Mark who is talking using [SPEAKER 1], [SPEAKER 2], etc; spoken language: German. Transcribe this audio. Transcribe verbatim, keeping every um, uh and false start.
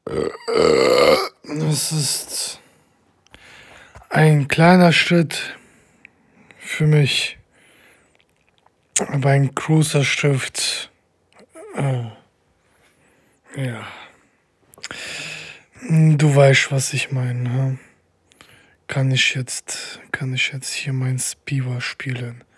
[SPEAKER 1] Es ist ein kleiner Schritt für mich, aber ein großer Schritt. Äh, ja. Du weißt, was ich meine, ha? Kann ich jetzt, kann ich jetzt hier mein Spiva spielen?